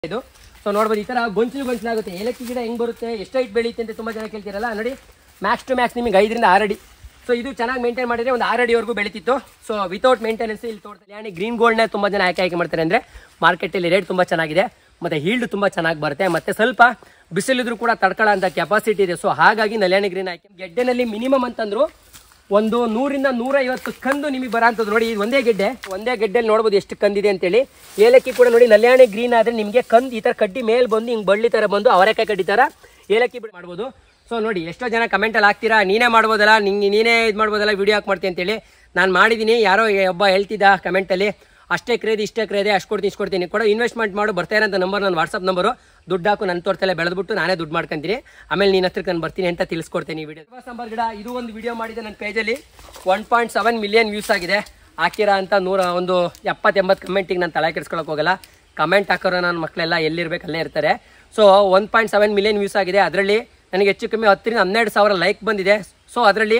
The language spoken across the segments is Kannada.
ಇದು. ಸೊ ನೋಡ್ಬೋದು ಈ ತರ ಗೊಂಚಲಾಗುತ್ತೆ. ಏಲಕ್ಕಿ ಗಿಡ ಹೆಂಗ್ ಬರುತ್ತೆ, ಎಷ್ಟು ಹೈಟ್ ಬೆಳೆಯುತ್ತೆ ಅಂತ ತುಂಬಾ ಜನ ಕೇಳ್ತಿರಲ್ಲ. ನೋಡಿ ಮ್ಯಾಕ್ಸ್ ಟು ಮ್ಯಾಕ್ಸ್ ನಿಮಗೆ 5 ರಿಂದ 6 ಅಡಿ. ಸೊ ಇದು ಚೆನ್ನಾಗಿ ಮೇಂಟೈನ್ ಮಾಡಿದ್ರೆ ಒಂದು 6 ಅಡಿವರೆಗೂ ಬೆಳೀತಿತ್ತು. ಸೊ ವಿತೌಟ್ ಮೇಂಟೆನೆನ್ಸ್ ಇಲ್ಲಿ ತೋಟದಲ್ಲಿ ಗ್ರೀನ್ ಗೋಲ್ಡ್ನ ತುಂಬಾ ಜನ ಆಯ್ಕೆ ಮಾಡ್ತಾರೆ. ಅಂದ್ರೆ ಮಾರ್ಕೆಟಲ್ಲಿ ರೇಟ್ ತುಂಬಾ ಚೆನ್ನಾಗಿದೆ, ಮತ್ತೆ ಹೀಲ್ಡ್ ತುಂಬಾ ಚೆನ್ನಾಗಿ ಬರುತ್ತೆ, ಮತ್ತೆ ಸ್ವಲ್ಪ ಬಿಸಿಲಿದ್ರು ಕೂಡ ತಡ್ಕೊಳ್ಳೋ ಅಂತ ಕೆಪಾಸಿಟಿ ಇದೆ. ಸೊ ಹಾಗಾಗಿ ನಲ್ಯಾಣಿ ಗ್ರೀನ್ ಆಯ್ಕೆ. ಗೆಡ್ಡೆನಲ್ಲಿ ಮಿನಿಮಮ್ ಅಂತಂದ್ರು ಒಂದು 100 ರಿಂದ 150 ಕಂದು ನಿಮಗೆ ಬರೋಂಥದ್ದು. ನೋಡಿ ಒಂದೇ ಗೆಡ್ಡೆಯಲ್ಲಿ ನೋಡ್ಬೋದು ಎಷ್ಟು ಕಂದಿದೆ ಅಂತೇಳಿ. ಏಲಕ್ಕಿ ಕೂಡ ನೋಡಿ ನಲ್ಯಾಣಿ ಗ್ರೀನ್ ಆದರೆ ನಿಮಗೆ ಕಂದು ಈ ಥರ ಕಡ್ಡಿ ಮೇಲೆ ಬಂದು ಹಿಂಗೆ ಬಳ್ಳಿ ಥರ ಬಂದು ಅವರೆಕಾಯಿ ಕಡ್ಡಿ ಥರ ಏಲಕ್ಕಿ ಮಾಡ್ಬೋದು. ಸೊ ನೋಡಿ ಎಷ್ಟೋ ಜನ ಕಮೆಂಟಲ್ಲಿ ಹಾಕ್ತೀರಾ, ನೀನೇ ಮಾಡ್ಬೋದಲ್ಲ, ನೀನೇ ಇದು ಮಾಡ್ಬೋದಲ್ಲ, ವಿಡಿಯೋ ಹಾಕಿ ಮಾಡ್ತೀನಿ ಅಂತೇಳಿ. ನಾನು ಮಾಡಿದ್ದೀನಿ. ಯಾರೋ ಒಬ್ಬ ಹೇಳ್ತಿದ್ದ ಕಮೆಂಟಲ್ಲಿ ಅಷ್ಟೇ ಕ್ರೇದಿ ಇಷ್ಟೇ ಕ್ರೇದೆ ಅಷ್ಟು ಕೊಡ್ತೀನಿ ಇಷ್ಟು ಕೊಡ್ತೀನಿ ಕೊಡೋ, ಇನ್ವೆಸ್ಟ್ಮೆಂಟ್ ಮಾಡು, ಬರ್ತಾ ಇರೋಂಥ ನಂಬರ್ ನನ್ನ ವಾಟ್ಸಪ್ ನಂಬರು, ದುಡ್ಡು ಹಾಕು, ನನ್ನ ತೋಟದಲ್ಲೇ ಬೆಳೆದ್ಬಿಟ್ಟು ನಾನೇ ದುಡ್ಡು ಮಾಡ್ಕೊಂತೀನಿ, ಆಮೇಲೆ ನೀನು ಹತ್ರಕ್ಕೆ ನಾನು ಬರ್ತೀನಿ ಅಂತ ತಿಳಿಸ್ಕೊಡ್ತೀನಿ. ವಿಡಿಯೋ ಸಾಂಬಾರ್ ಗಿಡ ಇದು ಒಂದು ವಿಡಿಯೋ ಮಾಡಿದೆ ನನ್ನ ಪೇಜಲ್ಲಿ 1.7 ಮಿಲಿಯನ್ ವ್ಯೂಸ್ ಆಗಿದೆ. ಹಾಕಿರೋ ಅಂತ 170-80 ಕಮೆಂಟಿಗೆ ನಾನು ತಲೆ ಕೆಡಿಸ್ಕೊಳಕ್ಕೆ ಹೋಗಲ್ಲ. ಕಮೆಂಟ್ ಹಾಕೋರು ನನ್ನ ಮಕ್ಕಳೆಲ್ಲ ಎಲ್ಲಿರ್ಬೇಕು ಅಲ್ಲೇ ಇರ್ತಾರೆ. ಸೊ 1.7 ಮಿಲಿಯನ್ ವ್ಯೂಸ್ ಆಗಿದೆ. ಅದರಲ್ಲಿ ನನಗೆ ಹೆಚ್ಚು ಕಮ್ಮಿ 10 ರಿಂದ 12,000 ಲೈಕ್ ಬಂದಿದೆ. ಸೊ ಅದರಲ್ಲಿ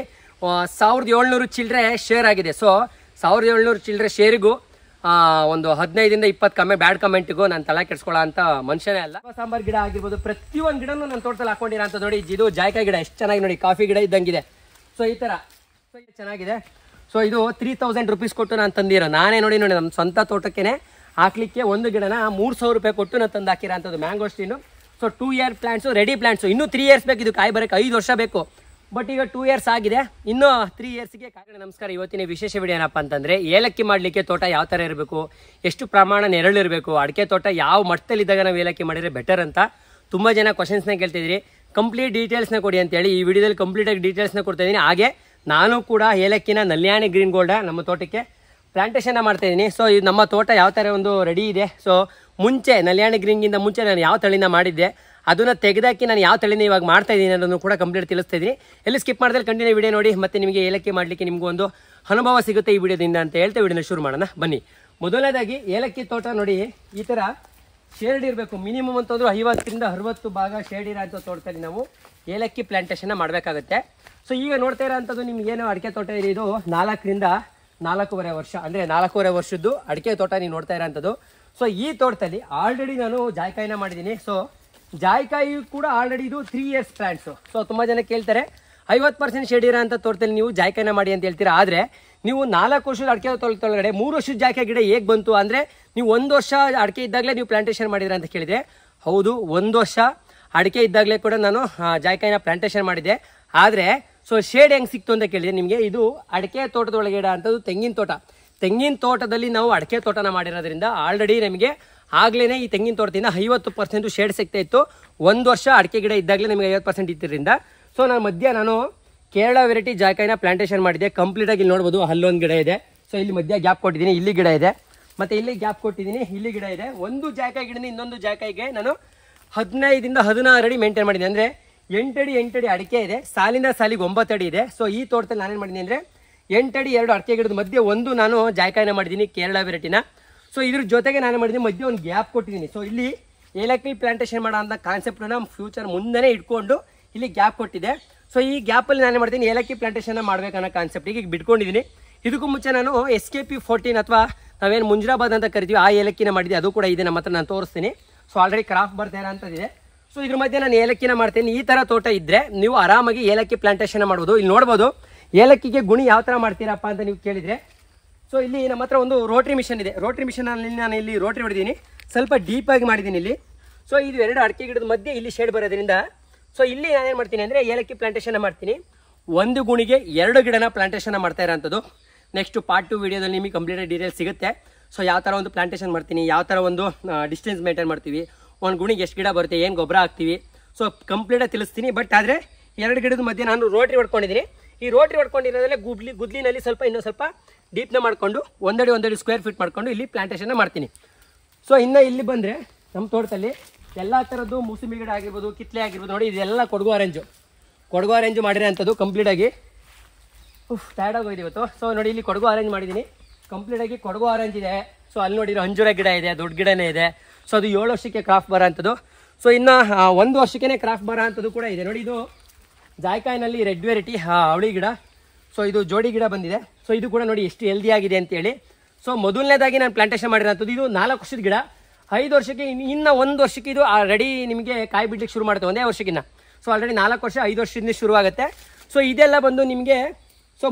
1700 ಚಿಲ್ಲರೆ ಶೇರ್ ಆಗಿದೆ. ಸೊ 1700 ಚಿಲ್ಲರೆ ಶೇರಿಗೂ ಒಂದು 15 ರಿಂದ 20 ಬ್ಯಾಡ್ ಕಮೆಂಟಿಗೂ ನಾನು ತಲೆ ಕೆಡಿಸ್ಕೊಳ್ಳೋ ಅಂತ ಮನುಷ್ಯನೇ ಅಲ್ಲ. ಸಾಂಬಾರ್ ಗಿಡ ಆಗಿರ್ಬೋದು, ಪ್ರತಿಯೊಂದು ಗಿಡನೂ ನನ್ನ ತೋಟದಲ್ಲಿ ಹಾಕೊಂಡಿರೋ ಅಂತ. ನೋಡಿ ಇದು ಜಾಯ್ಕಾಯಿ ಗಿಡ ಎಷ್ಟು ಚೆನ್ನಾಗಿ ನೋಡಿ, ಕಾಫಿ ಗಿಡ ಇದ್ದಂಗಿದೆ. ಸೊ ಈ ಥರ ಚೆನ್ನಾಗಿದೆ. ಸೊ ಇದು 3000 ರೂಪೀಸ್ ಕೊಟ್ಟು ನಾನು ತಂದಿರೋ, ನಾನೇ ನೋಡಿ ನಮ್ಮ ಸ್ವಂತ ತೋಟಕ್ಕೆ ಹಾಕ್ಲಿಕ್ಕೆ ಒಂದು ಗಿಡನ 3000 ರೂಪಾಯಿ ಕೊಟ್ಟು ನಾನು ತಂದು ಹಾಕಿರೋ ಅಂಥದ್ದು mangosteen. So 2 year plants, ready plants. ಇನ್ನೂ 3 ಇಯರ್ಸ್ ಬೇಕು, ಇದು ಕಾಯಿ ಬರೋಕ್ಕೆ 5 ವರ್ಷ ಬೇಕು. ಬಟ್ ಈಗ 2 ಇಯರ್ಸ್ ಆಗಿದೆ, ಇನ್ನೂ 3 ಇಯರ್ಸ್ಗೆ ಕಾಯಿ. ನಮಸ್ಕಾರ. ಇವತ್ತಿನ ವಿಶೇಷ ವಿಡಿಯೋ ಏನಪ್ಪ ಅಂತಂದರೆ, ಏಲಕ್ಕಿ ಮಾಡಲಿಕ್ಕೆ ತೋಟ ಯಾವ ಥರ ಇರಬೇಕು, ಎಷ್ಟು ಪ್ರಮಾಣ ನೆರಳಿರಬೇಕು, ಅಡಿಕೆ ತೋಟ ಯಾವ ಮಟ್ಟದಲ್ಲಿದ್ದಾಗ ನಾವು ಏಲಕ್ಕಿ ಮಾಡಿದರೆ ಬೆಟರ್ ಅಂತ ತುಂಬ ಜನ ಕ್ವಶನ್ಸ್ನ ಕೇಳ್ತಿದ್ರಿ. ಕಂಪ್ಲೀಟ್ ಡೀಟೇಲ್ಸ್ನ ಕೊಡಿ ಅಂತೇಳಿ ಈ ವಿಡಿಯೋದಲ್ಲಿ ಕಂಪ್ಲೀಟಾಗಿ ಡೀಟೇಲ್ಸ್ನ ಕೊಡ್ತಾ ಇದ್ದೀನಿ. ಹಾಗೆ ನಾನು ಕೂಡ ಏಲಕ್ಕಿನ ನಲ್ಯಾಣಿ ಗ್ರೀನ್ ಗೋಲ್ಡ ನಮ್ಮ ತೋಟಕ್ಕೆ ಪ್ಲಾಂಟೇಶನ್ನ ಮಾಡ್ತಾಯಿದ್ದೀನಿ. ಸೊ ಇದು ನಮ್ಮ ತೋಟ ಯಾವ ಥರ ಒಂದು ರೆಡಿ ಇದೆ. ಸೊ ಮುಂಚೆ ನಲ್ಯಾಣಿ ಗ್ರೀನ್ಗಿಂತ ಮುಂಚೆ ನಾನು ಯಾವ ತಳಿನ ಮಾಡಿದ್ದೆ, ಅದನ್ನು ತೆಗೆದಾಕಿ ನಾನು ಯಾವ ತಳಿನ ಇವಾಗ ಮಾಡ್ತಾ ಇದ್ದೀನಿ ಅನ್ನೋದನ್ನು ಕೂಡ ಕಂಪ್ಲೀಟ್ ತಿಳಿಸ್ತಾ ಇದ್ದೀನಿ. ಎಲ್ಲಿ ಸ್ಕಿಪ್ ಮಾಡಿದ್ರೆ ಕಂಟಿನ್ಯೂ ವಿಡಿಯೋ ನೋಡಿ, ಮತ್ತೆ ನಿಮಗೆ ಏಲಕ್ಕಿ ಮಾಡಲಿಕ್ಕೆ ನಿಮಗೂ ಒಂದು ಅನುಭವ ಸಿಗುತ್ತೆ ಈ ವಿಡಿಯೋದಿಂದ ಅಂತ ಹೇಳ್ತಾ ವಿಡಿಯೋನ ಶುರು ಮಾಡೋಣ ಬನ್ನಿ. ಮೊದಲನೇದಾಗಿ ಏಲಕ್ಕಿ ತೋಟ ನೋಡಿ ಈ ಥರ ಶೇಡ್ ಇರಬೇಕು. ಮಿನಿಮಮ್ ಅಂತಂದ್ರು 50 ರಿಂದ 60 ಭಾಗ ಶೇಡ್ ಇರೋಂಥ ತೋಟದಲ್ಲಿ ನಾವು ಏಲಕ್ಕಿ ಪ್ಲಾಂಟೇಶನ್ನ ಮಾಡಬೇಕಾಗುತ್ತೆ. ಸೊ ಈಗ ನೋಡ್ತಾ ಇರೋಂಥದ್ದು ನಿಮ್ಗೇನು ಅಡಿಕೆ ತೋಟ ಇದೆ, ಇದು 4 ರಿಂದ 4.5 ವರ್ಷ, ಅಂದರೆ 4.5 ವರ್ಷದ್ದು ಅಡಿಕೆ ತೋಟ ನೀವು ನೋಡ್ತಾ ಇರೋಂಥದ್ದು. ಸೊ ಈ ತೋಟದಲ್ಲಿ ಆಲ್ರೆಡಿ ನಾನು ಜಾಯ್ಕಾಯಿನ ಮಾಡಿದ್ದೀನಿ. ಸೊ ಜಾಯ್ಕಾಯಿ ಕೂಡ ಆಲ್ರೆಡಿ ಇದು 3 ಇಯರ್ಸ್ ಪ್ಲಾಂಟ್ಸು. ಸೊ ತುಂಬ ಜನ ಕೇಳ್ತಾರೆ 50% ಶೇಡ್ ಇರೋ ಅಂಥ ತೋಟದಲ್ಲಿ ನೀವು ಜಾಯ್ಕಾಯಿನ ಮಾಡಿ ಅಂತ ಹೇಳ್ತೀರಾ. ಆದರೆ ನೀವು 4 ವರ್ಷದ ಅಡಿಕೆ ತೋಟದೊಳಗಡೆ 3 ವರ್ಷದ ಜಾಯ್ಕಾಯಿ ಗಿಡ ಹೇಗೆ ಬಂತು ಅಂದರೆ, ನೀವು 1 ವರ್ಷ ಅಡಿಕೆ ಇದ್ದಾಗಲೇ ನೀವು ಪ್ಲಾಂಟೇಶನ್ ಮಾಡಿದ್ರೆ ಅಂತ ಕೇಳಿದರೆ, ಹೌದು 1 ವರ್ಷ ಅಡಿಕೆ ಇದ್ದಾಗಲೇ ಕೂಡ ನಾನು ಜಾಯ್ಕಾಯಿನ ಪ್ಲಾಂಟೇಶನ್ ಮಾಡಿದ್ದೆ. ಆದರೆ ಸೊ ಶೇಡ್ ಹೆಂಗೆ ಸಿಕ್ತು ಅಂತ ಕೇಳಿದರೆ, ನಿಮಗೆ ಇದು ಅಡಿಕೆ ತೋಟದೊಳಗೆ ಇಡ ಅಂಥದ್ದು ತೆಂಗಿನ ತೋಟ. ತೆಂಗಿನ ತೋಟದಲ್ಲಿ ನಾವು ಅಡಿಕೆ ತೋಟನ ಮಾಡಿರೋದ್ರಿಂದ ಆಲ್ರೆಡಿ ನಮಗೆ ಆಗ್ಲೇ ಈ ತೆಂಗಿನ ತೋಟದಿಂದ 50% ಶೇಡ್ ಸಿಗ್ತಾ ಇತ್ತು. 1 ವರ್ಷ ಅಡಿಕೆ ಗಿಡ ಇದ್ದಾಗಲೇ ನಿಮಗೆ 50% ಇದ್ದರಿಂದ ಸೊ ನಾನು ಕೇರಳ ವೆರೈಟಿ ಜಾಯ್ಕಾಯಿನ ಪ್ಲಾಂಟೇಶನ್ ಮಾಡಿದ್ದೆ. ಕಂಪ್ಲೀಟಾಗಿ ಇಲ್ಲಿ ನೋಡ್ಬೋದು, ಅಲ್ಲೊಂದು ಗಿಡ ಇದೆ. ಸೊ ಇಲ್ಲಿ ಮಧ್ಯ ಗ್ಯಾಪ್ ಕೊಟ್ಟಿದ್ದೀನಿ, ಇಲ್ಲಿ ಗಿಡ ಇದೆ, ಮತ್ತು ಇಲ್ಲಿ ಗ್ಯಾಪ್ ಕೊಟ್ಟಿದ್ದೀನಿ, ಇಲ್ಲಿ ಗಿಡ ಇದೆ. ಒಂದು ಜಾಯ್ಕಾಯಿ ಗಿಡನ ಇನ್ನೊಂದು ಜಾಯ್ಕಾಯಿಗೆ ನಾನು 15 ರಿಂದ 16 ಅಡಿ ಮೇಂಟೈನ್ ಮಾಡಿದ್ದೀನಿ. ಅಂದರೆ 8 ಅಡಿ ಅಡಿಕೆ ಇದೆ, ಸಾಲಿಂದ ಸಾಲಿಗೆ 9 ಅಡಿ ಇದೆ. ಸೊ ಈ ತೋಟದಲ್ಲಿ ನಾನೇನು ಮಾಡಿದ್ದೀನಿ ಅಂದರೆ 8 ಅಡಿ 2 ಅಡಿಕೆ ಗಿಡದ ಮಧ್ಯೆ ಒಂದು ನಾನು ಜಾಯ್ಕಾಯಿನ ಮಾಡಿದ್ದೀನಿ ಕೇರಳ ವೆರೈಟಿನ. ಸೊ ಇದ್ರ ಜೊತೆಗೆ ನಾನು ಮಾಡಿದ್ದೀನಿ ಮಧ್ಯೆ ಒಂದು ಗ್ಯಾಪ್ ಕೊಟ್ಟಿದ್ದೀನಿ. ಸೊ ಇಲ್ಲಿ ಏಲಕ್ಕಿ ಪ್ಲಾಂಟೇಶನ್ ಮಾಡೋ ಅಂತ ಕಾನ್ಸೆಪ್ಟನ್ನ ಫ್ಯೂಚರ್ ಮುಂದೆನೇ ಇಟ್ಕೊಂಡು ಇಲ್ಲಿ ಗ್ಯಾಪ್ ಕೊಟ್ಟಿದೆ. ಸೊ ಈ ಗ್ಯಾಪಲ್ಲಿ ನಾನು ಮಾಡ್ತೀನಿ ಏಲಕ್ಕಿ ಪ್ಲಾಂಟೇಶನ್ನ ಮಾಡಬೇಕನ್ನೋ ಕಾನ್ಸೆಪ್ಟಿಗೆ ಈಗ ಬಿಟ್ಕೊಂಡಿದ್ದೀನಿ. ಇದಕ್ಕೂ ಮುಂಚೆ ನಾನು SKP 14 ಅಥವಾ ನಾವೇನು ಮುಂಜರಾಬಾದ್ ಅಂತ ಕರಿತೀವಿ ಆ ಏಲಕ್ಕಿನ ಮಾಡಿದ್ದೆ, ಅದು ಕೂಡ ಇದೆ ನಮ್ಮ ಹತ್ರ, ನಾನು ತೋರಿಸ್ತೀನಿ. ಸೊ ಆಲ್ರೆಡಿ ಕ್ರಾಫ್ಟ್ ಬರ್ತಾ ಇರೋ ಅಂಥದ್ದಿದೆ. ಸೊ ಇದ್ರ ಮಧ್ಯೆ ನಾನು ಏಲಕ್ಕಿನ ಮಾಡ್ತೀನಿ. ಈ ಥರ ತೋಟ ಇದ್ದರೆ ನೀವು ಆರಾಮಾಗಿ ಏಲಕ್ಕಿ ಪ್ಲಾಂಟೇಶನ್ ಮಾಡ್ಬೋದು. ಇಲ್ಲಿ ನೋಡ್ಬೋದು ಏಲಕ್ಕಿಗೆ ಗುಣಿ ಯಾವ ಥರ ಮಾಡ್ತೀರಪ್ಪ ಅಂತ ನೀವು ಕೇಳಿದರೆ, ಸೊ ಇಲ್ಲಿ ನಮ್ಮ ಹತ್ರ ಒಂದು ರೋಟ್ರಿ ಮಿಷನ್ ಇದೆ. ರೋಟ್ರಿ ಮಿಷನಲ್ಲಿ ನಾನು ಇಲ್ಲಿ ರೋಟ್ರಿ ಹೊಡೆದೀನಿ, ಸ್ವಲ್ಪ ಡೀಪಾಗಿ ಮಾಡಿದ್ದೀನಿ ಇಲ್ಲಿ. ಸೊ ಇದು 2 ಅಡಿಕೆ ಗಿಡದ ಮಧ್ಯೆ ಇಲ್ಲಿ ಶೇಡ್ ಬರೋದ್ರಿಂದ ಸೊ ಇಲ್ಲಿ ನಾನೇನು ಮಾಡ್ತೀನಿ ಅಂದರೆ ಏಲಕ್ಕಿ ಪ್ಲಾಂಟೇಶನ್ ಮಾಡ್ತೀನಿ. ಒಂದು ಗುಣಿಗೆ 2 ಗಿಡನ ಪ್ಲಾಂಟೇಶನ್ ಮಾಡ್ತಾ ಇರೋಂಥದ್ದು. ನೆಕ್ಸ್ಟ್ ಪಾರ್ಟ್ 2 ವಿಡಿಯೋದಲ್ಲಿ ನಿಮಗೆ ಕಂಪ್ಲೀಟ್ ಡೀಟೇಲ್ಸ್ ಸಿಗುತ್ತೆ. ಸೊ ಯಾವ ಥರ ಒಂದು ಪ್ಲಾಂಟೇಶನ್ ಮಾಡ್ತೀನಿ, ಯಾವ ಥರ ಒಂದು ಡಿಸ್ಟೆನ್ಸ್ ಮೇಂಟೈನ್ ಮಾಡ್ತೀವಿ, ಒಂದು ಗುಣಿಗೆ ಎಷ್ಟು ಗಿಡ ಬರುತ್ತೆ, ಏನು ಗೊಬ್ಬರ ಹಾಕ್ತೀವಿ, ಸೊ ಕಂಪ್ಲೀಟಾಗಿ ತಿಳಿಸ್ತೀನಿ. ಬಟ್ ಆದರೆ 2 ಗಿಡದ ಮಧ್ಯೆ ನಾನು ರೋಟ್ರಿ ಹೊಡ್ಕೊಂಡಿದ್ದೀನಿ. ಈ ರೋಟ್ರಿ ಹೊಡ್ಕೊಂಡಿರೋದ್ರಲ್ಲೇ ಗುದ್ಲಿನಲ್ಲಿ ಇನ್ನೂ ಸ್ವಲ್ಪ ಡೀಪ್ನ ಮಾಡಿಕೊಂಡು 1 ಅಡಿ ಸ್ಕ್ವೇರ್ ಫೀಟ್ ಮಾಡಿಕೊಂಡು ಇಲ್ಲಿ ಪ್ಲಾಂಟೇಶನ್ನ ಮಾಡ್ತೀನಿ. ಸೊ ಇನ್ನು ಇಲ್ಲಿ ಬಂದರೆ ನಮ್ಮ ತೋಟದಲ್ಲಿ ಎಲ್ಲ ಥರದ್ದು ಮೂಸಂಬಿ ಗಿಡ ಆಗಿರ್ಬೋದು, ಕಿತ್ಲೆ ಆಗಿರ್ಬೋದು. ನೋಡಿ ಇದೆಲ್ಲ ಕೊಡಗು ಆರೆಂಜು ಮಾಡಿರೋ ಅಂಥದ್ದು ಕಂಪ್ಲೀಟಾಗಿ. ಟೈರ್ಡ್ ಆಗೋಗಿದೆ ಇವತ್ತು. ಸೊ ನೋಡಿ ಇಲ್ಲಿ ಕೊಡಗು ಆರೆಂಜ್ ಮಾಡಿದ್ದೀನಿ, ಕಂಪ್ಲೀಟಾಗಿ ಕೊಡಗು ಆರೆಂಜ್ ಇದೆ. ಸೊ ಅಲ್ಲಿ ನೋಡಿರೋ ಅಂಜೂರ ಗಿಡ ಇದೆ, ದೊಡ್ಡ ಗಿಡನೇ ಇದೆ. ಸೊ ಅದು 7 ವರ್ಷಕ್ಕೆ ಕ್ರಾಫ್ಟ್ ಬರೋ ಅಂಥದ್ದು. ಸೊ ಇನ್ನು 1 ವರ್ಷಕ್ಕೆ ಕ್ರಾಫ್ಟ್ ಬರೋ ಅಂಥದ್ದು ಕೂಡ ಇದೆ. ನೋಡಿ ಇದು ಜಾಯ್ಕಾಯಿನಲ್ಲಿ ರೆಡ್ ವೆರೈಟಿ ಅವಳಿ ಗಿಡ. ಸೊ ಇದು ಜೋಡಿ ಗಿಡ ಬಂದಿದೆ. ಸೊ ಇದು ಕೂಡ ನೋಡಿ ಎಷ್ಟು ಹೆಲ್ದಿ ಆಗಿದೆ ಅಂತೇಳಿ. ಸೊ ಮೊದಲನೇದಾಗಿ ನಾನು ಪ್ಲಾಂಟೇಶನ್ ಮಾಡಿರೋಂಥದ್ದು ಇದು 4 ವರ್ಷದ ಗಿಡ. 5 ವರ್ಷಕ್ಕೆ ಇನ್ನು 1 ವರ್ಷಕ್ಕೆ ಇದು ರೆಡಿ ನಿಮಗೆ ಕಾಯಿ ಬಿಡ್ಲಿಕ್ಕೆ ಶುರು ಮಾಡುತ್ತೆ, ಒಂದೇ ವರ್ಷಕ್ಕಿನ್ನ. ಸೊ ಆಲ್ರೆಡಿ 4 ವರ್ಷ 5 ವರ್ಷದಿಂದ ಶುರು ಆಗುತ್ತೆ. ಸೊ ಇದೆಲ್ಲ ಬಂದು ನಿಮಗೆ ಸೊ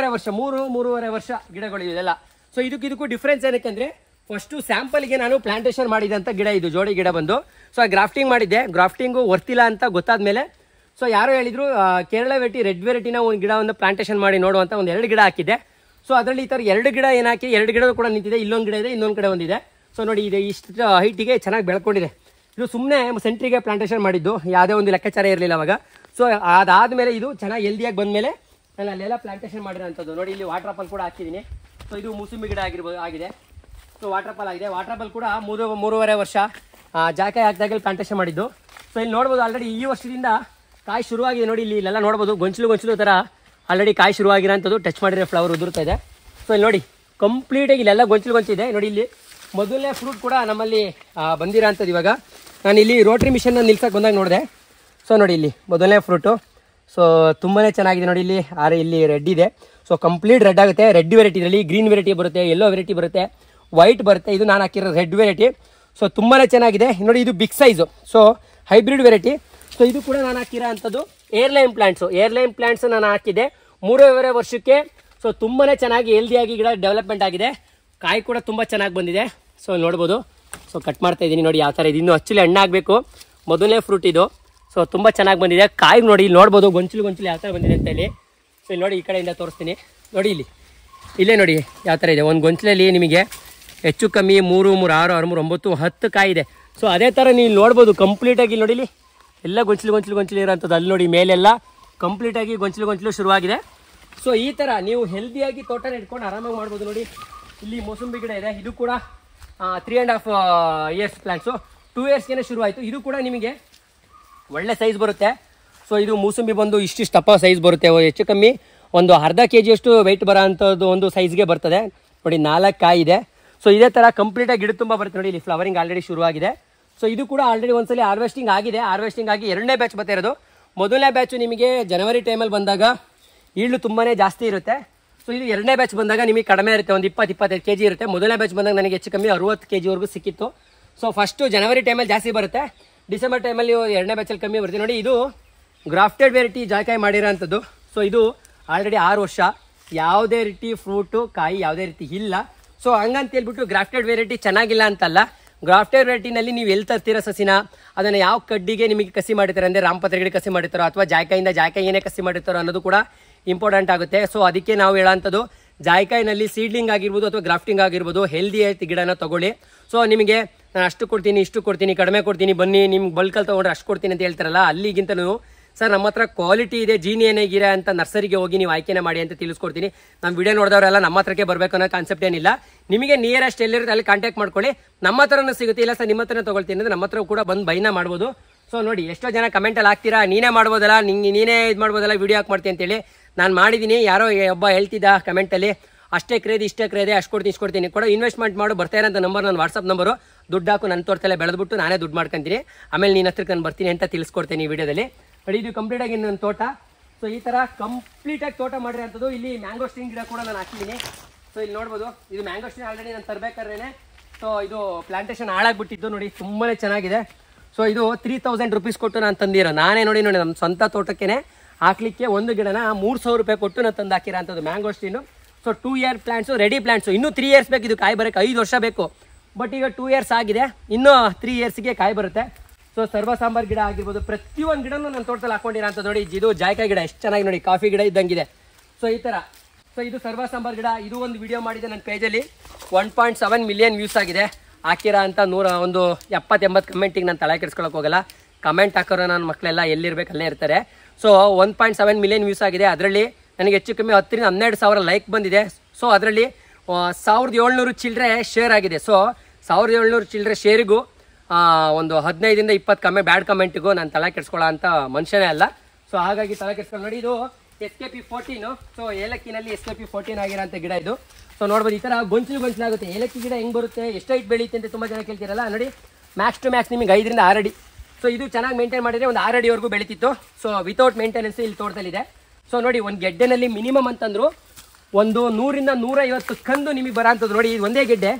3.5 ವರ್ಷ ಗಿಡಗಳು ಇದೆಲ್ಲ. ಸೊ ಇದಕ್ಕೂ ಡಿಫ್ರೆನ್ಸ್ ಏನಕ್ಕೆ ಅಂದರೆ, ಫಸ್ಟು ಸ್ಯಾಂಪಲ್ಗೆ ನಾನು ಪ್ಲಾಂಟೇಶನ್ ಮಾಡಿದಂಥ ಗಿಡ ಇದು, ಜೋಡಿ ಗಿಡ ಬಂದು. ಸೊ ಗ್ರಾಫ್ಟಿಂಗ್ ಮಾಡಿದ್ದೆ, ಗ್ರಾಫ್ಟಿಂಗು ವರ್ತಿಲ್ಲ ಅಂತ ಗೊತ್ತಾದ ಮೇಲೆ ಸೊ ಯಾರೋ ಹೇಳಿದ್ರು ಕೇರಳ ವೆರೈಟಿ ರೆಡ್ ವೆರೈಟಿನ ಒಂದು ಗಿಡವನ್ನು ಪ್ಲಾಂಟೇಶನ್ ಮಾಡಿ ನೋಡುವಂಥ ಒಂದು 2 ಗಿಡ ಹಾಕಿದ್ದೆ. ಸೊ ಅದರಲ್ಲಿ ಈ ಥರ 2 ಗಿಡ ಏನು ಹಾಕಿ 2 ಗಿಡ ಕೂಡ ನಿಂತಿದೆ, ಇಲ್ಲೊಂದು ಗಿಡ ಇದೆ, ಇನ್ನೊಂದು ಕಡೆ ಒಂದಿದೆ. ಸೊ ನೋಡಿ ಇದೆ ಇಷ್ಟು ಹೈಟಿಗೆ ಚೆನ್ನಾಗಿ ಬೆಳ್ಕೊಂಡಿದೆ. ಇದು ಸುಮ್ಮನೆ ಸೆಂಟ್ರಿಗೆ ಪ್ಲಾಂಟೇಶನ್ ಮಾಡಿದ್ದು, ಯಾವುದೇ ಒಂದು ಲೆಕ್ಕಾಚಾರ ಇರಲಿಲ್ಲ ಅವಾಗ. ಸೊ ಅದಾದಮೇಲೆ ಇದು ಚೆನ್ನಾಗಿ ಹೆಲ್ದಿಯಾಗಿ ಬಂದಮೇಲೆ ನಾನು ಅಲ್ಲೆಲ್ಲ ಪ್ಲಾಂಟೇಶನ್ ಮಾಡಿರೋಂಥದ್ದು. ನೋಡಿ ಇಲ್ಲಿ ವಾಟರ್ ಪಾಲ್ ಕೂಡ ಹಾಕಿದ್ದೀನಿ. ಸೊ ಇದು ಮೂಸಂಬಿ ಗಿಡ ಆಗಿದೆ. ಸೊ ವಾಟರ್ ಪಾಲ್ ಆಗಿದೆ. ವಾಟರ್ ಪಾಲ್ ಕೂಡ 3.5 ವರ್ಷ ಜಾಕಾಯಿ ಹಾಕಿದಾಗಲ್ಲಿ ಪ್ಲಾಂಟೇಶನ್ ಮಾಡಿದ್ದು. ಸೊ ಇಲ್ಲಿ ನೋಡ್ಬೋದು ಆಲ್ರೆಡಿ ಈ ವರ್ಷದಿಂದ ಕಾಯಿ ಶುರುವಾಗಿದೆ. ನೋಡಿ ಇಲ್ಲೆಲ್ಲ ನೋಡ್ಬೋದು ಗೊಂಚಲು ಥರ ಆಲ್ರೆಡಿ ಕಾಯಿ ಶುರುವಾಗಿರೋಂಥದ್ದು, ಟಚ್ ಮಾಡಿರೋ ಫ್ಲವರ್ ಉದುರ್ತಾ ಇದೆ. ಸೊ ಇಲ್ಲಿ ನೋಡಿ ಕಂಪ್ಲೀಟಾಗಿ ಇಲ್ಲೆಲ್ಲ ಗೊಂಚಲಿದೆ. ನೋಡಿ ಇಲ್ಲಿ ಮೊದಲನೇ ಫ್ರೂಟ್ ಕೂಡ ನಮ್ಮಲ್ಲಿ ಬಂದಿರೋ ಅಂಥದ್ದು. ಇವಾಗ ನಾನು ಇಲ್ಲಿ ರೋಟ್ರಿ ಮಿಷನ್ನ ನಿಲ್ಸಕ್ಕೆ ಬಂದಾಗ ನೋಡಿದೆ. ಸೊ ನೋಡಿ ಇಲ್ಲಿ ಮೊದಲನೇ ಫ್ರೂಟು. ಸೊ ತುಂಬಾ ಚೆನ್ನಾಗಿದೆ. ನೋಡಿ ಇಲ್ಲಿ ರೆಡ್ ಇದೆ. ಸೊ ಕಂಪ್ಲೀಟ್ ರೆಡ್ ಆಗುತ್ತೆ. ರೆಡ್ ವೆರೈಟಿ, ಇದರಲ್ಲಿ ಗ್ರೀನ್ ವೆರೈಟಿ ಬರುತ್ತೆ, ಯೆಲ್ಲೋ ವೆರೈಟಿ ಬರುತ್ತೆ, ವೈಟ್ ಬರುತ್ತೆ. ಇದು ನಾನು ಹಾಕಿರೋ ರೆಡ್ ವೆರೈಟಿ. ಸೊ ತುಂಬಾ ಚೆನ್ನಾಗಿದೆ. ನೋಡಿ ಇದು big size, so hybrid variety. So ಇದು ಕೂಡ ನಾನು ಹಾಕಿರೋ ಅಂಥದ್ದು ಏರ್ಲೈನ್ ಪ್ಲಾಂಟ್ಸು ನಾನು ಹಾಕಿದ್ದೆ 3.5 ವರ್ಷಕ್ಕೆ. ಸೊ ತುಂಬಾ ಚೆನ್ನಾಗಿ ಹೆಲ್ದಿಯಾಗಿ ಗಿಡ ಡೆವಲಪ್ಮೆಂಟ್ ಆಗಿದೆ. ಕಾಯಿ ಕೂಡ ತುಂಬ ಚೆನ್ನಾಗಿ ಬಂದಿದೆ. ಸೊ ನೋಡ್ಬೋದು. ಸೊ ಕಟ್ ಮಾಡ್ತಾ ಇದ್ದೀನಿ. ನೋಡಿ ಯಾವ ಥರ ಇದೆ. ಇನ್ನೂ ಆ್ಯಕ್ಚುಲಿ ಹಣ್ಣಾಗಬೇಕು, ಮೊದಲನೇ ಫ್ರೂಟ್ ಇದು. ಸೊ ತುಂಬ ಚೆನ್ನಾಗಿ ಬಂದಿದೆ. ಕಾಯಿ ನೋಡಿ ಇಲ್ಲಿ ನೋಡ್ಬೋದು, ಗೊಂಚಲು ಯಾವ ಥರ ಬಂದಿದೆ ಅಂತ ಹೇಳಿ. ಸೊ ಇಲ್ಲಿ ನೋಡಿ ಈ ಕಡೆಯಿಂದ ತೋರಿಸ್ತೀನಿ. ನೋಡಿ ಇಲ್ಲೇ ನೋಡಿ ಯಾವ ಥರ ಇದೆ. ಒಂದು ಗೊಂಚಲಲ್ಲಿ ನಿಮಗೆ ಹೆಚ್ಚು ಕಮ್ಮಿ 3, 3, 6, 6, 3, 9, 10 ಕಾಯಿ ಇದೆ. ಸೊ ಅದೇ ಥರ ನೀವು ನೋಡ್ಬೋದು ಕಂಪ್ಲೀಟಾಗಿ. ನೋಡಿ ಇಲ್ಲಿ ಎಲ್ಲ ಗೊಂಚಲು ಇರೋಂಥದ್ದು. ಅಲ್ಲಿ ನೋಡಿ ಮೇಲೆಲ್ಲ ಕಂಪ್ಲೀಟಾಗಿ ಗೊಂಚಲು ಶುರುವಾಗಿದೆ. ಸೊ ಈ ಥರ ನೀವು ಹೆಲ್ದಿಯಾಗಿ ತೋಟನ ಇಟ್ಕೊಂಡು ಆರಾಮಾಗಿ ಮಾಡ್ಬೋದು. ನೋಡಿ ಇಲ್ಲಿ ಮೋಸಂಬಿ ಗಿಡ ಇದೆ. ಇದು ಕೂಡ 3.5 ಇಯರ್ಸ್ ಪ್ಲಾಂಟ್ಸು, 2 ಇಯರ್ಸ್ಗೆ ಶುರು ಆಯಿತು. ಇದು ಕೂಡ ನಿಮಗೆ ಒಳ್ಳೆ ಸೈಜ್ ಬರುತ್ತೆ. ಸೊ ಇದು ಮೂಸಂಬಿ ಬಂದು ಇಷ್ಟಿಷ್ಟು ದಪ್ಪ ಸೈಜ್ ಬರುತ್ತೆ. ಹೆಚ್ಚು ಕಮ್ಮಿ ಒಂದು ಅರ್ಧ kg ವೆಯ್ಟ್ ಬರೋ ಅಂಥದ್ದು ಒಂದು ಸೈಜ್ಗೆ ಬರ್ತದೆ. ನೋಡಿ 4 ಕಾಯಿ ಇದೆ. ಸೊ ಇದೇ ಥರ ಕಂಪ್ಲೀಟಾಗಿ ಗಿಡ ತುಂಬ ಬರುತ್ತೆ. ನೋಡಿ ಇಲ್ಲಿ ಫ್ಲವರಿಂಗ್ ಆಲ್ರೆಡಿ ಶುರುವಾಗಿದೆ. ಸೊ ಇದು ಕೂಡ ಆಲ್ರೆಡಿ ಒಂದ್ಸಲಿ ಹಾರ್ವೆಸ್ಟಿಂಗ್ ಆಗಿದೆ. ಹಾರ್ವೆಸ್ಟಿಂಗ್ ಆಗಿ 2ನೇ ಬ್ಯಾಚ್ ಬರ್ತಾ ಇರೋದು. ಮೊದಲನೇ ಬ್ಯಾಚು ನಿಮಗೆ ಜನವರಿ ಟೈಮಲ್ಲಿ ಬಂದಾಗ ಈಳು ತುಂಬಾ ಜಾಸ್ತಿ ಇರುತ್ತೆ. ಸೊ ಇದು 2ನೇ ಬ್ಯಾಚ್ ಬಂದಾಗ ನಿಮಗೆ ಕಡಿಮೆ ಇರುತ್ತೆ, ಒಂದು 20-25 kg ಇರುತ್ತೆ. ಮೊದಲನೇ ಬ್ಯಾಚ್ ಬಂದಾಗ ನನಗೆ ಹೆಚ್ಚು ಕಮ್ಮಿ 60 kgವರೆಗೂ ಸಿಕ್ಕಿತ್ತು. ಸೊ ಫಸ್ಟು ಜನವರಿ ಟೈಮಲ್ಲಿ ಜಾಸ್ತಿ ಬರುತ್ತೆ, ಡಿಸೆಂಬರ್ ಟೈಮಲ್ಲಿ 2ನೇ ಬ್ಯಾಚಲ್ಲಿ ಕಮ್ಮಿ ಬರುತ್ತೆ. ನೋಡಿ ಇದು ಗ್ರಾಫ್ಟೆಡ್ ವೆರೈಟಿ ಜಾಕಾಯಿ ಮಾಡಿರೋ ಅಂಥದ್ದು. ಸೊ ಇದು ಆಲ್ರೆಡಿ 6 ವರ್ಷ, ಯಾವುದೇ ರೀತಿ ಫ್ರೂಟು ಕಾಯಿ ಯಾವುದೇ ರೀತಿ ಇಲ್ಲ. ಸೊ ಹಂಗಂತ ಹೇಳ್ಬಿಟ್ಟು ಗ್ರಾಫ್ಟೆಡ್ ವೆರೈಟಿ ಚೆನ್ನಾಗಿಲ್ಲ ಅಂತಲ್ಲ. ಗ್ರಾಫ್ಟೆಡ್ ವೆರೈಟಿನಲ್ಲಿ ನೀವು ಎಲ್ಲಿ ತರ್ತೀರ ಸಸಿನ, ಅದನ್ನು ಯಾವ ಕಡ್ಡಿಗೆ ನಿಮಗೆ ಕಸಿ ಮಾಡಿರ್ತಾರೆ, ಅಂದರೆ ರಾಮಪತ್ರ ಗಿಡ ಕಸಿ ಮಾಡಿರ್ತಾರೋ ಅಥವಾ ಜಾಯ್ಕಾಯಿನೇ ಕಸಿ ಮಾಡಿರ್ತಾರೋ ಅನ್ನೋದು ಕೂಡ ಇಂಪಾರ್ಟೆಂಟ್ ಆಗುತ್ತೆ. ಸೊ ಅದಕ್ಕೆ ನಾವು ಹೇಳೋಂಥದ್ದು ಜಾಯ್ಕಾಯಿನಲ್ಲಿ ಸೀಡ್ಲಿಂಗ್ ಆಗಿರ್ಬೋದು ಅಥವಾ ಗ್ರಾಫ್ಟಿಂಗ್ ಆಗಿರ್ಬೋದು ಹೆಲ್ದಿ ಗಿಡನ ತೊಗೊಳ್ಳಿ. ಸೊ ನಿಮಗೆ ನಾನು ಅಷ್ಟು ಕೊಡ್ತೀನಿ, ಇಷ್ಟು ಕೊಡ್ತೀನಿ, ಕಡಿಮೆ ಕೊಡ್ತೀನಿ, ಬನ್ನಿ ನಿಮ್ಗೆ ಬಲ್ಕಲ್ಲಿ ತೊಗೊಂಡ್ರೆ ಅಷ್ಟು ಕೊಡ್ತೀನಿ ಅಂತ ಹೇಳ್ತಾರಲ್ಲ, ಅಲ್ಲಿಗಿಂತ ನೀವು ಸರ್ ನಮ್ಮ ಹತ್ರ ಕ್ವಾಲಿಟಿ ಇದೆ, ಜೀನಿಯನೇಗಿರ ಅಂತ ನರ್ಸರಿಗೆ ಹೋಗಿ ನೀವು ಆಯ್ಕೆನೇ ಮಾಡಿ ಅಂತ ತಿಳಿಸ್ಕೊಡ್ತೀನಿ. ನಮ್ಮ ವಿಡಿಯೋ ನೋಡಿದವರೆಲ್ಲ ನಮ್ಮ ಹತ್ರಕ್ಕೆ ಬರಬೇಕು ಅನ್ನೋ ಕಾನ್ಸೆಪ್ಟ್ ಏನಿಲ್ಲ. ನಿಮಗೆ ನಿಯರೆಸ್ಟ್ ಎಲ್ಲಿರುತ್ತೆ ಅಲ್ಲಿ ಕಾಂಟ್ಯಾಕ್ಟ್ ಮಾಡ್ಕೊಳ್ಳಿ. ನಮ್ಮ ಹತ್ರನೂ ಸಿಗುತ್ತೆ. ಇಲ್ಲ ಸರ್ ನಿಮ್ಮ ಹತ್ರನೇ ತೊಗೊಳ್ತೀನಿ ಅಂದರೆ ನಮ್ಮ ಹತ್ರ ಕೂಡ ಬಂದು ಬೈನ ಮಾಡ್ಬೋದು. ಸೊ ನೋಡಿ ಎಷ್ಟೋ ಜನ ಕಮೆಂಟಲ್ಲಿ ಹಾಕ್ತೀರಾ, ನೀನೇ ಮಾಡ್ಬೋದಲ್ಲ, ನೀನೇ ಇದು ಮಾಡ್ಬೋದಲ್ಲ, ವಿಡಿಯೋ ಹಾಕಿ ಮಾಡ್ತೀನಿ ಅಂತೇಳಿ. ನಾನು ಮಾಡಿದ್ದೀನಿ. ಯಾರೋ ಒಬ್ಬ ಹೇಳ್ತಿದ್ದ ಕಮೆಂಟಲ್ಲಿ ಅಷ್ಟೇ ಕ್ರೇದಿ ಇಷ್ಟೇ ಕ್ರೇದೆ, ಅಷ್ಟು ಕೊಡ್ತೀನಿ ಇಷ್ಟು ಕೊಡ್ತೀನಿ ಕೂಡ ಇನ್ವೆಸ್ಟ್ಮೆಂಟ್ ಮಾಡು, ಬರ್ತಾ ಇರೋಂಥ ನಂಬರ್ ನನ್ನ ವಾಟ್ಸಪ್ ನಂಬರು, ದುಡ್ಡು ಹಾಕು, ನನ್ನ ತೋಟದಲ್ಲೇ ಬೆಳೆದ್ಬಿಟ್ಟು ನಾನೇ ದುಡ್ಡು ಮಾಡ್ಕೊತೀನಿ, ಆಮೇಲೆ ನಿನ್ನ ಹತ್ರಕ್ಕೆ ನಾನು ಬರ್ತೀನಿ ಅಂತ ತಿಳಿಸ್ಕೊಡ್ತೀನಿ ಈ ವಿಡಿಯೋದಲ್ಲಿ. ನೋಡಿ ಇದು ಕಂಪ್ಲೀಟಾಗಿ ನನ್ನ ತೋಟ. ಸೊ ಈ ಥರ ಕಂಪ್ಲೀಟಾಗಿ ತೋಟ ಮಾಡಿರೋಂಥದ್ದು. ಇಲ್ಲಿ ಮ್ಯಾಂಗೋ ಸ್ಟ್ರೀನ್ ಗಿಡ ಕೂಡ ನಾನು ಹಾಕಿದ್ದೀನಿ. ಸೊ ಇಲ್ಲಿ ನೋಡ್ಬೋದು, ಇದು ಮ್ಯಾಂಗೋ ಸ್ಟ್ರೀನ್ ಆಲ್ರೆಡಿ ನಾನು ತರಬೇಕಾದ್ರೇ ಸೊ ಇದು ಪ್ಲಾಂಟೇಶನ್ ಹಾಳಾಗ್ಬಿಟ್ಟಿದ್ದು. ನೋಡಿ ತುಂಬಾ ಚೆನ್ನಾಗಿದೆ. ಸೊ ಇದು 3000 ರೂಪೀಸ್ ಕೊಟ್ಟು ನಾನು ತಂದಿರೋ, ನಾನೇ ನೋಡಿ ನಮ್ಮ ಸ್ವಂತ ತೋಟಕ್ಕೆ ಹಾಕ್ಲಿಕ್ಕೆ ಒಂದು ಗಿಡನ 3000 ರೂಪಾಯಿ ಕೊಟ್ಟು ನಾನು ತಂದು ಹಾಕಿರೋ ಅಂಥದ್ದು mango strain. So 2 year plants, ready plants. ಇನ್ನೂ 3 ಇಯರ್ಸ್ ಬೇಕು ಇದು ಕಾಯಿ ಬರೋಕ್ಕೆ, 5 ವರ್ಷ ಬೇಕು. ಬಟ್ ಈಗ 2 ಇಯರ್ಸ್ ಆಗಿದೆ, ಇನ್ನೂ 3 ಇಯರ್ಸ್ಗೆ ಕಾಯಿ ಬರುತ್ತೆ. ಸೊ ಸರ್ವ ಸಾಂಬಾರ್ ಗಿಡ ಆಗಿರ್ಬೋದು, ಪ್ರತಿಯೊಂದು ಗಿಡನೂ ನನ್ನ ತೋಟದಲ್ಲಿ ಹಾಕೊಂಡಿರೋ ಅಂತ. ನೋಡಿ ಇದು ಜಾಯ್ಕಾಯಿ ಗಿಡ ಎಷ್ಟು ಚೆನ್ನಾಗಿ ನೋಡಿ, ಕಾಫಿ ಗಿಡ ಇದ್ದಂಗಿದೆ. ಸೊ ಈ ಥರ. ಸೊ ಇದು ಸರ್ವ ಸಾಂಬಾರ್ ಗಿಡ. ಇದು ಒಂದು ವಿಡಿಯೋ ಮಾಡಿದೆ ನನ್ನ ಪೇಜಲ್ಲಿ, 1.7 ಮಿಲಿಯನ್ ವ್ಯೂಸ್ ಆಗಿದೆ. ಹಾಕಿರೋ ಅಂತ 170-80 ಕಮೆಂಟಿಗೆ ನಾನು ತಲೆ ಕೆಡಿಸ್ಕೊಳಕ್ಕೆ ಹೋಗಲ್ಲ. ಕಮೆಂಟ್ ಹಾಕೋರು ನನ್ನ ಮಕ್ಕಳೆಲ್ಲ ಎಲ್ಲಿರ್ಬೇಕು ಅಲ್ಲೇ ಇರ್ತಾರೆ. ಸೊ 1.7 ಮಿಲಿಯನ್ ವ್ಯೂಸ್ ಆಗಿದೆ. ಅದರಲ್ಲಿ ನನಗೆ ಹೆಚ್ಚು ಕಮ್ಮಿ 10,000-12,000 ಲೈಕ್ ಬಂದಿದೆ. ಸೊ ಅದರಲ್ಲಿ 1700 ಚಿಲ್ಲರೆ ಶೇರ್ ಆಗಿದೆ. ಸೊ 1700 ಚಿಲ್ಲರೆ ಶೇರಿಗೂ ಒಂದು 15-20 ಬ್ಯಾಡ್ ಕಮೆಂಟಿಗೂ ನಾನು ತಲೆ ಕೆಡಿಸ್ಕೊಳ್ಳೋ ಅಂತ ಮನುಷ್ಯನೇ ಅಲ್ಲ. ಸೊ ಹಾಗಾಗಿ ತಲೆ ಕೆಡಿಸ್ಕೊಂಡು ನೋಡಿ, ಇದು SKP14. ಸೊ ಏಲಕ್ಕಿನಲ್ಲಿ SKP14 ಆಗಿರೋಂಥ ಗಿಡ ಇದು. ಸೊ ನೋಡ್ಬೋದು ಈ ಥರ ಗೊಂಚಲಾಗುತ್ತೆ. ಏಲಕ್ಕಿ ಗಿಡ ಹೆಂಗೆ ಬರುತ್ತೆ, ಎಷ್ಟು ಹೈಟ್ ಬೆಳೆಯುತ್ತೆ ಅಂತ ತುಂಬ ಜನ ಕೇಳ್ತಿರಲ್ಲ. ನೋಡಿ ಮ್ಯಾಕ್ಸ್ ಟು ಮ್ಯಾಕ್ಸ್ ನಿಮಗೆ 5-6 ಅಡಿ. ಸೊ ಇದು ಚೆನ್ನಾಗಿ ಮೇಂಟೈನ್ ಮಾಡಿದರೆ ಒಂದು 6 ಅಡಿವರೆಗೂ ಬೆಳೀತಿತ್ತು. ಸೊ ವಿತೌಟ್ ಮೇಂಟೆನೆನ್ಸ್ ಇಲ್ಲಿ ತೋಟದಲ್ಲಿದೆ. ಸೊ ನೋಡಿ ಒಂದು ಗೆಡ್ಡೆನಲ್ಲಿ ಮಿನಿಮಮ್ ಅಂತಂದ್ರು ಒಂದು 100-150 ಕಂದು ನಿಮಗೆ ಬರೋಂಥದ್ದು. ನೋಡಿ ಇದು ಒಂದೇ ಗೆಡ್ಡೆ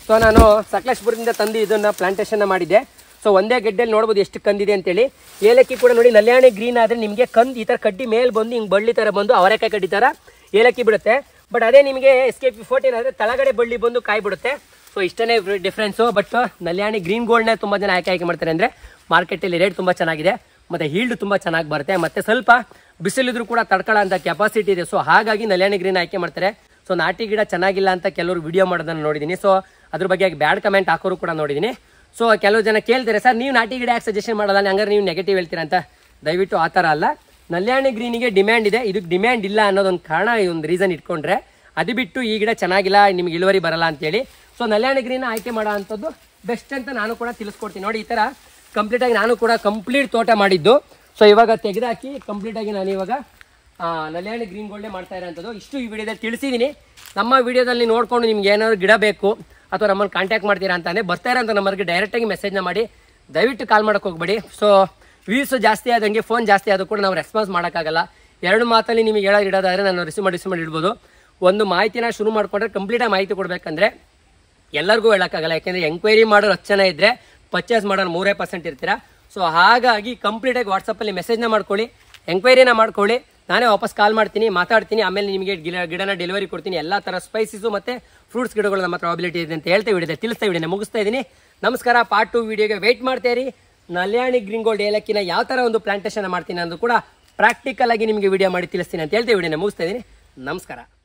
ಸೊ ನಾನು ಸಕಲೇಶ್ಪುರದಿಂದ ತಂದು ಇದನ್ನು ಪ್ಲಾಂಟೇಷನ್ನ ಮಾಡಿದ್ದೆ. ಸೊ ಒಂದೇ ಗೆಡ್ಡೆಯಲ್ಲಿ ನೋಡ್ಬೋದು ಎಷ್ಟು ಕಂದಿದೆ ಅಂತೇಳಿ. ಏಲಕ್ಕಿ ಕೂಡ ನೋಡಿ ನಲ್ಯಾಣಿ ಗ್ರೀನ್ ಆದರೆ ನಿಮಗೆ ಕಂದು ಈ ಥರ ಕಡ್ಡಿ ಮೇಲೆ ಬಂದು ಹಿಂಗೆ ಬಳ್ಳಿ ಥರ ಬಂದು ಅವರೆಕಾಯಿ ಕಡ್ಡಿ ಥರ ಏಲಕ್ಕಿ ಬಿಡುತ್ತೆ. ಬಟ್ ಅದೇ ನಿಮಗೆ SKP14 ಆದರೆ ತಳಗಡೆ ಬಳ್ಳಿ ಬಂದು ಕಾಯಿ ಬಿಡುತ್ತೆ. ಸೊ ಇಷ್ಟೇ ಡಿಫ್ರೆನ್ಸು. ಬಟ್ ನಲ್ಯಾಣಿ ಗ್ರೀನ್ ಗೋಲ್ಡ್ನೇ ತುಂಬ ಜನ ಆಯ್ಕೆ ಮಾಡ್ತಾರೆ. ಅಂದರೆ ಮಾರ್ಕೆಟಲ್ಲಿ ರೇಟ್ ತುಂಬ ಚೆನ್ನಾಗಿದೆ ಮತ್ತು ಹೀಲ್ಡ್ ತುಂಬ ಚೆನ್ನಾಗಿ ಬರುತ್ತೆ ಮತ್ತು ಸ್ವಲ್ಪ ಬಿಸಿಲಿದ್ರು ಕೂಡ ತಡ್ಕೊಳ್ಳೋ ಅಂತ ಕೆಪಾಸಿಟಿ ಇದೆ. ಸೊ ಹಾಗಾಗಿ ನಲ್ಯಾಣಿ ಗ್ರೀನ್ ಆಯ್ಕೆ ಮಾಡ್ತಾರೆ. ಸೊ ನಾಟಿ ಗಿಡ ಚೆನ್ನಾಗಿಲ್ಲ ಅಂತ ಕೆಲವರು ವಿಡಿಯೋ ಮಾಡೋದನ್ನು ನೋಡಿದ್ದೀನಿ. ಸೊ ಅದ್ರ ಬಗ್ಗೆ ಬ್ಯಾಡ್ ಕಮೆಂಟ್ ಹಾಕೋರು ಕೂಡ ನೋಡಿದ್ದೀನಿ. ಸೊ ಕೆಲವು ಜನ ಕೇಳ್ತಾರೆ, ಸರ್ ನೀವು ನಾಟಿ ಗಿಡ ಯಾಕೆ ಸಜೆಷನ್ ಮಾಡೋಲ್ಲ, ಹಂಗಾರೆ ನೀವು ನೆಗೆಟಿವ್ ಹೇಳ್ತೀರಾ ಅಂತ. ದಯವಿಟ್ಟು ಆ ಥರ ಅಲ್ಲ. ನಲ್ಯಾಣಿ ಗ್ರೀನಿಗೆ ಡಿಮ್ಯಾಂಡ್ ಇದೆ, ಇದಕ್ಕೆ ಡಿಮ್ಯಾಂಡ್ ಇಲ್ಲ ಅನ್ನೋದೊಂದು ಕಾರಣ, ಒಂದು ರೀಸನ್ ಇಟ್ಕೊಂಡ್ರೆ. ಅದು ಬಿಟ್ಟು ಈ ಗಿಡ ಚೆನ್ನಾಗಿಲ್ಲ, ನಿಮ್ಗೆ ಇಳುವರಿ ಬರಲ್ಲ ಅಂತೇಳಿ. ಸೊ ನಲ್ಯಾಣಿ ಗ್ರೀನ್ ಆಯ್ಕೆ ಮಾಡೋ ಅಂಥದ್ದು ಬೆಸ್ಟ್ ಅಂತ ನಾನು ಕೂಡ ತಿಳಿಸ್ಕೊಡ್ತೀನಿ. ನೋಡಿ ಈ ಥರ ಕಂಪ್ಲೀಟಾಗಿ ನಾನು ಕೂಡ ಕಂಪ್ಲೀಟ್ ತೋಟ ಮಾಡಿದ್ದು. ಸೊ ಇವಾಗ ತೆಗೆದಾಕಿ ಕಂಪ್ಲೀಟಾಗಿ ನಾನು ಇವಾಗ ನಲ್ಯಾಣಿ ಗ್ರೀನ್ ಗೋಲ್ಡೇ ಮಾಡ್ತಾ ಇರೋಂಥದ್ದು. ಇಷ್ಟು ಈ ವಿಡಿಯೋದಲ್ಲಿ ತಿಳಿಸಿದ್ದೀನಿ. ನಮ್ಮ ವಿಡಿಯೋದಲ್ಲಿ ನೋಡಿಕೊಂಡು ನಿಮ್ಗೆ ಏನಾದ್ರು ಗಿಡ ಬೇಕು ಅಥವಾ ನಮ್ಮನ್ನು ಕಾಂಟ್ಯಾಕ್ಟ್ ಮಾಡ್ತೀರಾ ಅಂತಂದರೆ ಬರ್ತಾ ಇರೋಂಥ ನಂಬರ್ಗೆ ಡೈರೆಕ್ಟಾಗಿ ಮೆಸೇಜ್ನ ಮಾಡಿ. ದಯವಿಟ್ಟು ಕಾಲ್ ಮಾಡೋಕ್ಕೆ ಹೋಗ್ಬೇಡಿ. ಸೊ ವ್ಯೂಸು ಜಾಸ್ತಿ ಆದಂಗೆ ಫೋನ್ ಜಾಸ್ತಿ ಆದರೂ ಕೂಡ ನಾವು ರೆಸ್ಪಾನ್ಸ್ ಮಾಡೋಕ್ಕಾಗಲ್ಲ. 2 ಮಾತಲ್ಲಿ ನಿಮಗೆ ಹೇಳೋದು ಇಡೋದಾದರೆ ನಾನು ರಿಸೀವ್ ಮಾಡಿ ಇಡ್ಬೋದು. ಒಂದು ಮಾಹಿತಿನ ಶುರು ಮಾಡಿಕೊಂಡ್ರೆ ಕಂಪ್ಲೀಟಾಗಿ ಮಾಹಿತಿ ಕೊಡಬೇಕಂದ್ರೆ ಎಲ್ಲರಿಗೂ ಹೇಳೋಕ್ಕಾಗಲ್ಲ. ಯಾಕೆಂದರೆ ಎಂಕ್ವೈರಿ ಮಾಡೋರು 10 ಜನ ಇದ್ದರೆ ಪರ್ಚೇಸ್ ಮಾಡೋರು 3% ಇರ್ತೀರಾ. ಸೊ ಹಾಗಾಗಿ ಕಂಪ್ಲೀಟಾಗಿ ವಾಟ್ಸಪ್ಪಲ್ಲಿ ಮೆಸೇಜ್ನ ಮಾಡ್ಕೊಳ್ಳಿ, ಎಂಕ್ವೈರಿನ ಮಾಡ್ಕೊಳ್ಳಿ. ನಾನೇ ವಾಪಸ್ ಕಾಲ್ ಮಾಡ್ತೀನಿ, ಮಾತಾಡ್ತೀನಿ. ಆಮೇಲೆ ನಿಮಗೆ ಗಿಡನ ಡೆಲಿವರಿ ಕೊಡ್ತೀನಿ. ಎಲ್ಲ ಥರ ಸ್ಪೈಸಸ್ಸು ಮತ್ತು ಫ್ರೂಟ್ಸ್ ಗಿಡಗಳು ನಮ್ಮ ಹತ್ರ ಅವೈಲಿಟಿ ಇದೆ ಅಂತ ಹೇಳ್ತಾ ತಿಳಿಸ್ತಾ ವಿಡಿಯೋನ ಮುಗಿಸ್ತಾ ಇದ್ದೀನಿ. ನಮಸ್ಕಾರ. ಪಾರ್ಟ್ 2 ವಿಡಿಯೋಗೆ ವೆಯ್ಟ್ ಮಾಡ್ತಾ ಇರಿ. ನಲ್ಯಾಣಿ ಗ್ರೀನ್ ಗೋಲ್ಡ್ ಏಲಕ್ಕಿನ ಯಾವ ಥರ ಒಂದು ಪ್ಲಾಂಟೇಷನ್ ಮಾಡ್ತೀನಿ ಅನ್ನೋದು ಕೂಡ ಪ್ರಾಕ್ಟಿಕಲ್ ಆಗಿ ನಿಮಗೆ ವಿಡಿಯೋ ಮಾಡಿ ತಿಳಿಸ್ತೀನಿ ಅಂತ ಹೇಳ್ತಾ ವಿಡಿಯೋನ ಮುಗಿಸ್ತಾ ಇದ್ದೀನಿ. ನಮಸ್ಕಾರ.